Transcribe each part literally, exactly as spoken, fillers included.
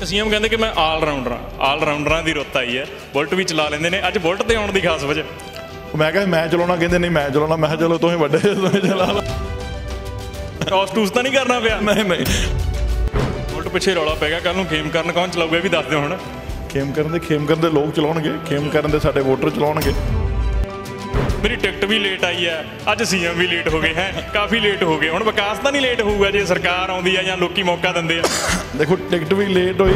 ਇੱਕ ਸੀਐਮ ਕਹਿੰਦੇ ਕਿ ਮੈਂ ਆਲ ਰਾਊਂਡਰ ਹਾਂ। ਆਲ ਰਾਊਂਡਰਾਂ ਦੀ ਰੁੱਤ ਆਈ ਹੈ, ਬੁਲਟ ਵੀ ਚਲਾ ਲੈਂਦੇ ਨੇ। ਅੱਜ ਬੁਲਟ ਤੇ ਆਉਣ ਦੀ ਖਾਸ ਵਜ੍ਹਾ ਮੈਂ ਕਿਹਾ ਮੈਂ ਚਲਾਉਣਾ, ਕਹਿੰਦੇ ਨਹੀਂ ਮੈਂ ਚਲਾਉਣਾ। ਮੈਂ ਕਿਹਾ ਚਲੋ ਤੁਸੀਂ ਵੱਡੇ ਤੁਸੀਂ ਚਲਾ ਲਓ। ਟੌਸ ਟੂਸ ਤਾਂ ਨਹੀਂ ਕਰਨਾ ਪਿਆ? ਨਹੀਂ ਨਹੀਂ ਬੁਲਟ ਪਿੱਛੇ ਰੌਲਾ ਪੈ ਗਿਆ, ਕੱਲ੍ਹ ਨੂੰ ਖੇਮ ਕਰਨ ਕੌਣ ਚਲਾਊਗਾ ਇਹ ਵੀ ਦੱਸ ਦਿਓ ਹੁਣ। ਖੇਮ ਕਰਨ ਦੇ ਖੇਮ ਕਰਨ ਦੇ ਲੋਕ ਚਲਾਉਣਗੇ, ਖੇਮ ਕਰਨ ਦੇ ਸਾਡੇ ਵੋਟਰ ਚਲਾਉਣਗੇ। ਮੇਰੀ ਟਿਕਟ ਵੀ ਲੇਟ ਆਈ ਹੈ, ਅੱਜ ਸੀਐਮ ਵੀ ਲੇਟ ਹੋ ਗਏ ਹੈ, ਕਾਫੀ ਲੇਟ ਹੋ ਗਏ। ਹੁਣ ਵਿਕਾਸ ਤਾਂ ਨਹੀਂ ਲੇਟ ਹੋਊਗਾ ਜੇ ਸਰਕਾਰ ਆਉਂਦੀ ਹੈ ਜਾਂ ਲੋਕੀ ਮੌਕਾ ਦਿੰਦੇ ਆ? ਦੇਖੋ ਟਿਕਟ ਵੀ ਲੇਟ ਹੋਈ,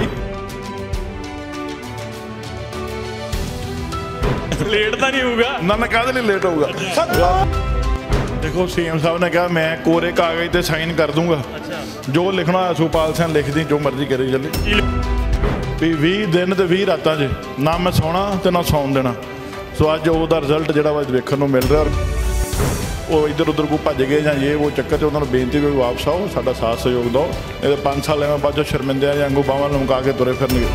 ਲੇਟ ਤਾਂ ਨਹੀਂ ਹੋਊਗਾ ਨਾ ਨਾ ਕਾਹਦੇ ਲਈ ਲੇਟ ਹੋਊਗਾ। ਦੇਖੋ ਸੀਐਮ ਸਾਹਿਬ ਨੇ ਕਿਹਾ ਮੈਂ ਕੋਰੇ ਕਾਗਜ਼ ਤੇ ਸਾਈਨ ਕਰ ਦੂੰਗਾ, ਜੋ ਲਿਖਣਾ ਹੋਇਆ ਸੁਖਪਾਲ ਸਿੰਘ ਲਿਖ ਦੀ, ਜੋ ਮਰਜ਼ੀ ਕਰੀ ਚੱਲੇ। ਵੀ ਵੀਹ ਦਿਨ ਤੇ ਵੀਹ ਰਾਤਾਂ 'ਚ ਨਾ ਮੈਂ ਸੌਣਾ ਤੇ ਨਾ ਸੌਣ ਦੇਣਾ। ਸੋ ਅੱਜ ਉਹਦਾ ਰਿਜ਼ਲਟ ਜਿਹੜਾ ਵਾ ਵੇਖਣ ਨੂੰ ਮਿਲ ਰਿਹਾ। ਉਹ ਇੱਧਰ ਉੱਧਰ ਕੋਈ ਭੱਜ ਗਏ ਜਾਂ ਇਹ ਉਹ ਚੱਕਰ 'ਚ ਉਹਨਾਂ ਨੂੰ ਬੇਨਤੀ ਵੀ ਵਾਪਸ ਆਓ, ਸਾਡਾ ਸਾਥ ਸਹਿਯੋਗ ਦਿਓ। ਇਹਦੇ ਪੰਜ ਸਾਲ ਐਵੇਂ ਬਾਅਦ 'ਚੋਂ ਸ਼ਰਮਿੰਦਿਆਂ ਜਾਂ ਅੰਗੂ ਬਾਹਾਂ ਲਮਕਾ ਕੇ ਤੁਰੇ ਫਿਰਨਗੇ।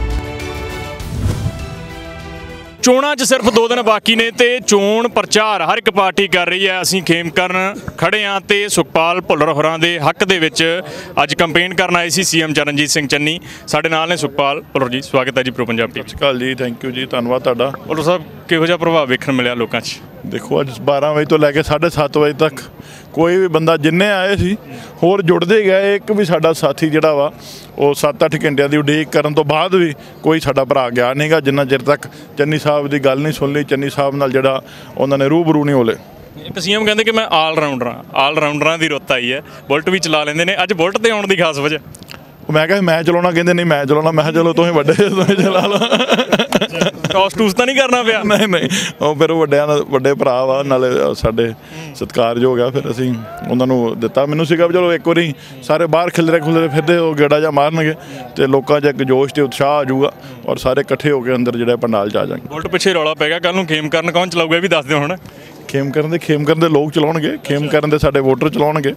ਚੋਣਾਂ 'ਚ ਸਿਰਫ ਦੋ ਦਿਨ ਬਾਕੀ ਨੇ ਤੇ ਚੋਣ ਪ੍ਰਚਾਰ ਹਰ ਇੱਕ ਪਾਰਟੀ ਕਰ ਰਹੀ ਹੈ। ਅਸੀਂ ਖੇਮ ਕਰਨ ਖੜੇ ਹਾਂ ਤੇ ਸੁਖਪਾਲ ਭੁੱਲਰ ਹੋਰਾਂ ਦੇ ਹੱਕ ਦੇ ਵਿੱਚ ਅੱਜ ਕੰਪੇਨ ਕਰਨ ਆਏ ਸੀ ਸੀਐਮ ਚਰਨਜੀਤ ਸਿੰਘ ਚੰਨੀ। ਸਾਡੇ ਨਾਲ ਨੇ ਸੁਖਪਾਲ ਭੁੱਲਰ ਜੀ, ਸਵਾਗਤ ਹੈ ਜੀ ਪ੍ਰੋ ਪੰਜਾਬ ਟੀਵੀ। ਸਤਿ ਸ਼੍ਰੀ ਅਕਾਲ ਜੀ, ਥੈਂਕ ਯੂ ਜੀ, ਧੰਨਵਾਦ ਤੁਹਾਡਾ। ਭੁੱਲਰ ਸਾਹਿਬ, ਕਿਹੋ ਜਿਹਾ ਪ੍ਰਭਾਵ ਵੇਖਣ ਮਿਲਿਆ ਲੋਕਾਂ 'ਚ? ਦੇਖੋ ਅੱਜ ਬਾਰਾਂ ਵਜੇ ਤੋਂ ਲੈ ਕੇ ਸਾਢੇ ਸੱਤ ਵਜੇ ਤੱਕ ਕੋਈ ਵੀ ਬੰਦਾ ਜਿੰਨੇ ਆਏ ਸੀ ਹੋਰ ਜੁੜਦੇ ਗਏ। ਇੱਕ ਵੀ ਸਾਡਾ ਸਾਥੀ ਜਿਹੜਾ ਵਾ ਉਹ ਸੱਤ ਅੱਠ ਘੰਟਿਆਂ ਦੀ ਉਡੀਕ ਕਰਨ ਤੋਂ ਬਾਅਦ ਵੀ ਕੋਈ ਸਾਡਾ ਭਰਾ ਗਿਆ ਨਹੀਂਗਾ, ਜਿੰਨਾ ਚਿਰ ਤੱਕ ਚੰਨੀ ਸਾਹਿਬ ਦੀ ਗੱਲ ਨਹੀਂ ਸੁਣ ਲਈ, ਚੰਨੀ ਸਾਹਿਬ ਨਾਲ ਜਿਹੜਾ ਉਹਨਾਂ ਨੇ ਰੂਬਰੂ ਨਹੀਂ ਹੋਲੇ। ਇੱਕ ਸੀਐਮ ਕਹਿੰਦੇ ਕਿ ਮੈਂ ਆਲ ਰਾਊਂਡਰ ਹਾਂ। ਆਲ ਰਾਊਂਡਰਾਂ ਦੀ ਰੁੱਤ ਆਈ ਹੈ, ਬੁਲਟ ਵੀ ਚਲਾ ਲੈਂਦੇ ਨੇ। ਅੱਜ ਬੁਲਟ ਤੇ ਆਉਣ ਦੀ ਖਾਸ ਵਜ੍ਹਾ? ਮੈਂ ਕਿਹਾ ਮੈਂ ਚਲਾਉਣਾ, ਕਹਿੰਦੇ ਨਹੀਂ ਮੈਂ ਚਲਾਉਣਾ। ਮੈਂ ਕਿਹਾ ਚਲੋ ਤੁਸੀਂ ਵੱਡੇ ਤੁਸੀਂ ਚਲਾ ਲਓ। ਟੌਸ ਟੂਸ ਤਾਂ ਨਹੀਂ ਕਰਨਾ ਪਿਆ? ਨਹੀਂ ਨਹੀਂ ਉਹ ਫਿਰ ਵੱਡਿਆਂ ਦਾ ਵੱਡੇ ਭਰਾ ਵਾ, ਨਾਲੇ ਸਾਡੇ ਸਤਿਕਾਰਯੋਗ ਆ, ਫਿਰ ਅਸੀਂ ਉਹਨਾਂ ਨੂੰ ਦਿੱਤਾ। ਮੈਨੂੰ ਸੀਗਾ ਵੀ ਚਲੋ ਇੱਕ ਵਾਰੀ ਸਾਰੇ ਬਾਹਰ ਖਿਲਰੇ ਖੁਲਰੇ ਫਿਰਦੇ ਉਹ ਗੇੜਾ ਜਾਂ ਮਾਰਨਗੇ ਤੇ ਲੋਕਾਂ 'ਚ ਇੱਕ ਜੋਸ਼ ਤੇ ਉਤਸ਼ਾਹ ਆ ਜਾਊਗਾ ਔਰ ਸਾਰੇ ਇਕੱਠੇ ਹੋ ਕੇ ਅੰਦਰ ਜਿਹੜਾ ਪੰਡਾਲ 'ਚ ਆ ਜਾਣਗੇ। ਬੁਲਟ ਪਿੱਛੇ ਰੌਲਾ ਪੈ ਗਿਆ, ਕੱਲ੍ਹ ਨੂੰ ਖੇਮ ਕਰਨ ਕੌਣ ਚਲਾਊਗਾ ਇਹ ਵੀ ਦੱਸ ਦਿਓ ਹੁਣ। ਖੇਮ ਕਰਨ ਦੇ ਖੇਮ ਕਰਨ ਦੇ ਲੋਕ ਚਲਾਉਣਗੇ, ਖੇਮ ਕਰਨ ਦੇ ਸਾਡੇ ਵੋਟਰ ਚਲਾਉਣਗੇ।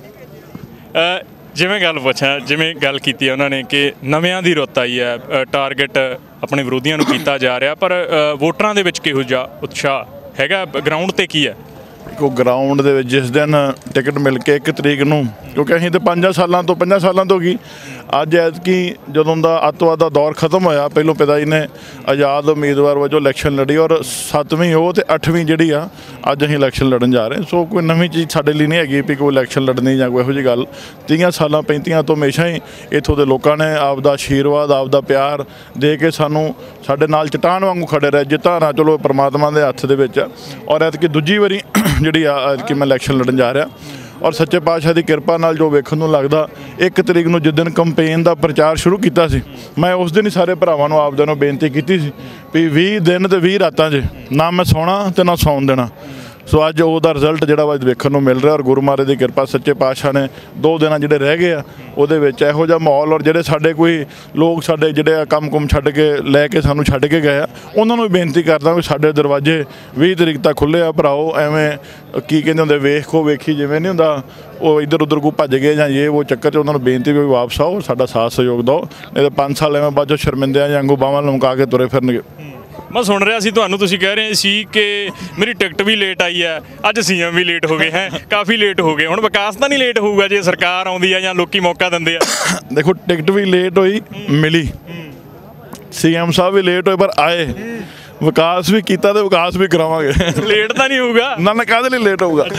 ਜਿਵੇਂ ਗੱਲ ਪੁੱਛਾਂ, ਜਿਵੇਂ ਗੱਲ ਕੀਤੀ ਹੈ ਉਹਨਾਂ ਨੇ ਕਿ ਨਵਿਆਂ ਦੀ ਰੁੱਤ ਆਈ ਹੈ, ਟਾਰਗੇਟ ਆਪਣੇ ਵਿਰੋਧੀਆਂ ਨੂੰ ਕੀਤਾ ਜਾ ਰਿਹਾ, ਪਰ ਵੋਟਰਾਂ ਦੇ ਵਿੱਚ ਕਿਹੋ ਜਿਹਾ ਉਤਸ਼ਾਹ ਹੈਗਾ? ਗਰਾਊਂਡ ਤੇ ਕੀ ਹੈ? ਉਹ ਗਰਾਊਂਡ ਦੇ ਵਿੱਚ ਜਿਸ ਦਿਨ ਟਿਕਟ ਮਿਲ ਕੇ ਇੱਕ ਤਰੀਕ ਨੂੰ, ਕਿਉਂਕਿ ਅਸੀਂ ਤਾਂ ਪੰਜਾਂ ਸਾਲਾਂ ਤੋਂ ਪੰਜਾਂ ਸਾਲਾਂ ਤੋਂ ਕੀ ਅੱਜ ਐਤਕੀ ਜਦੋਂ ਦਾ ਅੱਤਵਾਦ ਦਾ ਦੌਰ ਖਤਮ ਹੋਇਆ, ਪਹਿਲੋਂ ਪਿਤਾ ਜੀ ਨੇ ਆਜ਼ਾਦ ਉਮੀਦਵਾਰ ਵਜੋਂ ਇਲੈਕਸ਼ਨ ਲੜੀ ਔਰ ਸੱਤਵੀਂ ਉਹ ਤੇ ਅੱਠਵੀਂ ਜਿਹੜੀ ਆ ਅੱਜ ਅਸੀਂ ਇਲੈਕਸ਼ਨ ਲੜਨ ਜਾ ਰਹੇ। ਸੋ ਕੋਈ ਨਵੀਂ ਚੀਜ਼ ਸਾਡੇ ਲਈ ਨਹੀਂ ਹੈਗੀ ਵੀ ਕੋਈ ਇਲੈਕਸ਼ਨ ਲੜਨੀ ਜਾਂ ਕੋਈ ਇਹੋ ਜਿਹੀ ਗੱਲ। ਤੀਹਾਂ ਸਾਲਾਂ ਪੈਂਤੀਆਂ ਤੋਂ ਹਮੇਸ਼ਾ ਹੀ ਇੱਥੋਂ ਦੇ ਲੋਕਾਂ ਨੇ ਆਪਦਾ ਆਸ਼ੀਰਵਾਦ ਆਪਦਾ ਪਿਆਰ ਦੇ ਕੇ ਸਾਨੂੰ ਸਾਡੇ ਨਾਲ ਚਟਾਨ ਵਾਂਗੂ ਖੜੇ ਰਹੇ। ਜਿੱਤਾਂ ਨਾ ਚਲੋ ਪਰਮਾਤਮਾ ਦੇ ਹੱਥ ਦੇ ਵਿੱਚ ਆ। ਔਰ ਐਤਕੀ ਦੂਜੀ ਵਾਰੀ ਜਿਹੜੀ ਆ ਐਤਕੀ ਮੈਂ ਇਲੈਕਸ਼ਨ ਲੜਨ ਜਾ ਰਿਹਾ ਔਰ ਸੱਚੇ ਪਾਤਸ਼ਾਹ ਦੀ ਕਿਰਪਾ ਨਾਲ ਜੋ ਵੇਖਣ ਨੂੰ ਲੱਗਦਾ, ਇੱਕ ਤਰੀਕ ਨੂੰ ਜਿਸ ਦਿਨ ਕੰਪੇਨ ਦਾ ਪ੍ਰਚਾਰ ਸ਼ੁਰੂ ਕੀਤਾ ਸੀ, ਮੈਂ ਉਸ ਦਿਨ ਹੀ ਸਾਰੇ ਭਰਾਵਾਂ ਨੂੰ ਆਪਦਿਆਂ ਨੂੰ ਬੇਨਤੀ ਕੀਤੀ ਸੀ ਵੀ ਵੀਹ ਦਿਨ ਤੇ ਵੀਹ ਰਾਤਾਂ 'ਚ ਨਾ ਮੈਂ ਸੌਣਾ ਤੇ ਨਾ ਸੌਣ ਦੇਣਾ। ਸੋ ਅੱਜ ਉਹਦਾ ਰਿਜ਼ਲਟ ਜਿਹੜਾ ਵਾ ਵੇਖਣ ਨੂੰ ਮਿਲ ਰਿਹਾ ਔਰ ਗੁਰੂ ਮਹਾਰਾਜ ਦੀ ਕਿਰਪਾ ਸੱਚੇ ਪਾਤਸ਼ਾਹ ਨੇ ਦੋ ਦਿਨਾਂ ਜਿਹੜੇ ਰਹਿ ਗਏ ਆ ਉਹਦੇ ਵਿੱਚ ਇਹੋ ਜਿਹਾ ਮਾਹੌਲ ਔਰ ਜਿਹੜੇ ਸਾਡੇ ਕੋਈ ਲੋਕ ਸਾਡੇ ਜਿਹੜੇ ਕੰਮ ਕੁਮ ਛੱਡ ਕੇ ਲੈ ਕੇ ਸਾਨੂੰ ਛੱਡ ਕੇ ਗਏ ਆ, ਉਹਨਾਂ ਨੂੰ ਬੇਨਤੀ ਕਰਦਾ ਵੀ ਸਾਡੇ ਦਰਵਾਜ਼ੇ ਵੀਹ ਤਰੀਕ ਤੱਕ ਖੁੱਲ੍ਹੇ ਆ। ਭਰਾਓ ਐਵੇਂ ਕੀ ਕਹਿੰਦੇ ਹੁੰਦੇ ਵੇਖੋ ਵੇਖੀ ਜਿਵੇਂ ਨਹੀਂ ਹੁੰਦਾ, ਉਹ ਇੱਧਰ ਉੱਧਰ ਕੋਈ ਭੱਜ ਗਏ ਜਾਂ ਇਹ ਉਹ ਚੱਕਰ 'ਚ ਉਹਨਾਂ ਨੂੰ ਬੇਨਤੀ ਵੀ ਵਾਪਸ ਆਓ, ਸਾਡਾ ਸਾਥ ਸਹਿਯੋਗ ਦਿਓ। ਨਹੀਂ ਤਾਂ ਪੰਜ ਸਾਲ ਐਵੇਂ ਬਾਅਦ 'ਚੋਂ ਸ਼ਰਮਿੰਦਿਆਂ ਜਾਂ ਅੰਗੂ ਬਾਹਾਂ ਲਮਕਾ ਕੇ ਤੁਰੇ ਫਿਰਨਗੇ। ਮੈਂ ਸੁਣ ਰਿਹਾ ਸੀ ਤੁਹਾਨੂੰ, ਤੁਸੀਂ ਕਹਿ ਰਹੇ ਸੀ ਕਿ ਮੇਰੀ ਟਿਕਟ ਵੀ ਲੇਟ ਆਈ ਹੈ, ਅੱਜ ਸੀਐਮ ਵੀ ਲੇਟ ਹੋ ਗਏ ਹੈ, ਕਾਫੀ ਲੇਟ ਹੋ ਗਏ। ਹੁਣ ਵਿਕਾਸ ਤਾਂ ਨਹੀਂ ਲੇਟ ਹੋਊਗਾ ਜੇ ਸਰਕਾਰ ਆਉਂਦੀ ਹੈ ਜਾਂ ਲੋਕੀ ਮੌਕਾ ਦਿੰਦੇ ਆ? ਦੇਖੋ ਟਿਕਟ ਵੀ ਲੇਟ ਹੋਈ ਮਿਲੀ, ਸੀਐਮ ਸਾਹਿਬ ਵੀ ਲੇਟ ਹੋਏ ਪਰ ਆਏ, ਵਿਕਾਸ ਵੀ ਕੀਤਾ ਤੇ ਵਿਕਾਸ ਵੀ ਕਰਾਵਾਂਗੇ। ਲੇਟ ਤਾਂ ਨਹੀਂ ਹੋਊਗਾ ਨਾ? ਨਾ ਕਾਹਦੇ ਲਈ ਲੇਟ ਹੋਊਗਾ।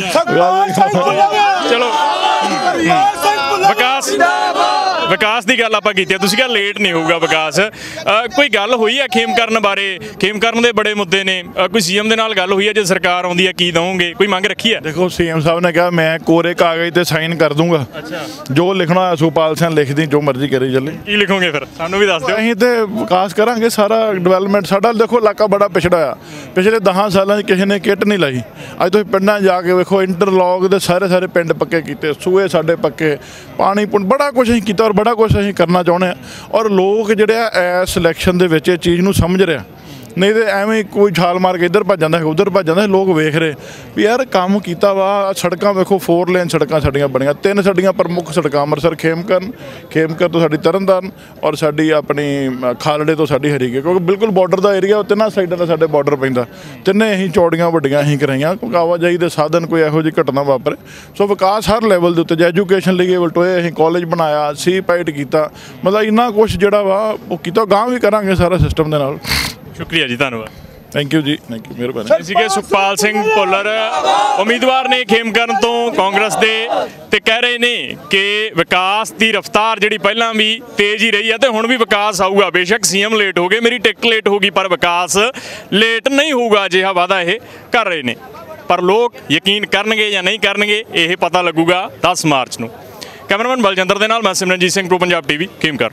ਚਲੋ ਵਿਕਾਸ ਵਿਕਾਸ ਦੀ ਗੱਲ ਆਪਾਂ ਕੀਤੀ ਹੈ, ਤੁਸੀਂ ਕਿਹਾ ਲੇਟ ਨਹੀਂ ਹੋਊਗਾ ਵਿਕਾਸ। ਕੋਈ ਗੱਲ ਹੋਈ ਹੈ ਖੇਮ ਕਰਨ ਬਾਰੇ? ਖੇਮ ਕਰਨ ਦੇ ਬੜੇ ਮੁੱਦੇ ਨੇ, ਕੋਈ ਸੀਐਮ ਦੇ ਨਾਲ ਗੱਲ ਹੋਈ ਹੈ ਜੇ ਸਰਕਾਰ ਆਉਂਦੀ ਹੈ ਕੀ ਦਵੋਗੇ? ਕੋਈ ਮੰਗ ਰੱਖੀ ਹੈ? ਦੇਖੋ ਸੀਐਮ ਸਾਹਿਬ ਨੇ ਕਿਹਾ ਮੈਂ ਕੋਰੇ ਕਾਗਜ਼ ਤੇ ਸਾਈਨ ਕਰ ਦੂੰਗਾ, ਜੋ ਲਿਖਣਾ ਹੋਇਆ ਸੁਖਪਾਲ ਸਿੰਘ ਲਿਖ ਦੀ, ਜੋ ਮਰਜ਼ੀ ਕਰੀ ਚੱਲੇ। ਕੀ ਲਿਖੋਗੇ ਫਿਰ ਸਾਨੂੰ ਵੀ ਦੱਸ ਦਿਓ। ਅਸੀਂ ਤੇ ਵਿਕਾਸ ਕਰਾਂਗੇ, ਸਾਰਾ ਡਿਵੈਲਪਮੈਂਟ ਸਾਡਾ। ਦੇਖੋ ਇਲਾਕਾ ਬੜਾ ਪਿਛੜਾ ਆ, ਪਿਛਲੇ ਦਸਾਂ ਸਾਲਾਂ 'ਚ ਕਿਸੇ ਨੇ ਕਿੱਟ ਨਹੀਂ ਲਾਈ। ਅੱਜ ਤੁਸੀਂ ਪਿੰਡਾਂ ਜਾ ਕੇ ਵੇਖੋ, ਇੰਟਰਲੌਕ ਦੇ ਸਾਰੇ ਸਾਰੇ ਪਿੰਡ ਪੱਕੇ ਕੀਤੇ, ਸੂਏ ਸਾਡੇ ਪੱਕੇ, ਪਾਣੀ ਪੁਣ ਬੜਾ ਕੁਛ ਅਸੀਂ ਕੀਤਾ ਔਰ ਬੜਾ ਕੁਛ ਅਸੀਂ ਕਰਨਾ ਚਾਹੁੰਦੇ ਹਾਂ। ਔਰ ਲੋਕ ਜਿਹੜੇ ਆ ਇਸ ਇਲੈਕਸ਼ਨ ਦੇ ਵਿੱਚ ਇਹ ਚੀਜ਼ ਨੂੰ ਸਮਝ ਰਿਹਾ ਨਹੀਂ ਤੇ ਐਵੇਂ ਹੀ ਕੋਈ ਛਾਲ ਮਾਰ ਕੇ ਇੱਧਰ ਭੱਜ ਜਾਂਦਾ ਉੱਧਰ ਭੱਜ ਜਾਂਦਾ, ਲੋਕ ਵੇਖ ਰਹੇ ਵੀ ਯਾਰ ਕੰਮ ਕੀਤਾ ਵਾ। ਸੜਕਾਂ ਵੇਖੋ, ਫੋਰ ਲੇਨ ਸੜਕਾਂ ਸਾਡੀਆਂ ਬਣੀਆਂ, ਤਿੰਨ ਸਾਡੀਆਂ ਪ੍ਰਮੁੱਖ ਸੜਕਾਂ ਅੰਮ੍ਰਿਤਸਰ ਖੇਮਕਰਨ, ਖੇਮਕਰ ਤੋਂ ਸਾਡੀ ਤਰਨਤਾਰਨ ਔਰ ਸਾਡੀ ਆਪਣੀ ਖਾਲੜੇ ਤੋਂ ਸਾਡੀ ਹਰੀਕੇ, ਕਿਉਂਕਿ ਬਿਲਕੁਲ ਬਾਰਡਰ ਦਾ ਏਰੀਆ, ਤਿੰਨਾਂ ਸਾਈਡਾਂ ਦਾ ਸਾਡੇ ਬਾਰਡਰ ਪੈਂਦਾ। ਤਿੰਨੇ ਅਸੀਂ ਚੌੜੀਆਂ ਵੱਡੀਆਂ ਅਸੀਂ ਕਰਾਈਆਂ, ਕਿਉਂਕਿ ਆਵਾਜਾਈ ਦੇ ਸਾਧਨ ਕੋਈ ਇਹੋ ਜਿਹੀ ਘਟਨਾ ਵਾਪਰੇ। ਸੋ ਵਿਕਾਸ ਹਰ ਲੈਵਲ ਦੇ ਉੱਤੇ, ਜੇ ਐਜੂਕੇਸ਼ਨ ਲਈ ਵਲਟੋਏ ਅਸੀਂ ਕਾਲਜ ਬਣਾਇਆ, ਸੀ ਪਾਈਟ ਕੀਤਾ, ਮਤਲਬ ਇੰਨਾ ਕੁਛ ਜਿਹੜਾ ਵਾ ਉਹ ਕੀਤਾ। ਗਾਂਹ ਵੀ ਕਰਾਂਗੇ ਸਾਰਾ ਸਿਸਟਮ ਦੇ ਨਾਲ। ਸ਼ੁਕਰੀਆ ਜੀ, ਧੰਨਵਾਦ। ਥੈਂਕ ਯੂ ਜੀ, ਥੈਂਕ ਯੂ, ਮਿਹਰਬਾਨੀ। ਸੀਗੇ ਸੁਖਪਾਲ ਸਿੰਘ ਭੁੱਲਰ, ਉਮੀਦਵਾਰ ਨੇ ਖੇਮਕਰਨ ਤੋਂ ਕਾਂਗਰਸ ਦੇ, ਤੇ ਕਹਿ ਰਹੇ ਨੇ ਕਿ ਵਿਕਾਸ ਦੀ ਰਫ਼ਤਾਰ ਜਿਹੜੀ ਪਹਿਲਾਂ ਵੀ ਤੇਜ਼ ਹੀ ਰਹੀ ਹੈ ਤੇ ਹੁਣ ਵੀ ਵਿਕਾਸ ਆਊਗਾ। ਬੇਸ਼ੱਕ ਸੀਐਮ ਲੇਟ ਹੋ ਗਏ, ਮੇਰੀ ਟਿਕਟ ਲੇਟ ਹੋ ਗਈ, ਪਰ ਵਿਕਾਸ ਲੇਟ ਨਹੀਂ ਹੋਊਗਾ, ਅਜਿਹਾ ਵਾਅਦਾ ਇਹ ਕਰ ਰਹੇ ਨੇ। ਪਰ ਲੋਕ ਯਕੀਨ ਕਰਨਗੇ ਜਾਂ ਨਹੀਂ ਕਰਨਗੇ, ਇਹ ਪਤਾ ਲੱਗੂਗਾ ਦਸ ਮਾਰਚ ਨੂੰ। ਕੈਮਰਾਮੈਨ ਬਲਜਿੰਦਰ ਦੇ ਨਾਲ ਮੈਂ ਸਿਮਰਨਜੀਤ ਸਿੰਘ, ਪ੍ਰੋ ਪੰਜਾਬ ਟੀਵੀ, ਖੇਮਕਰਨ।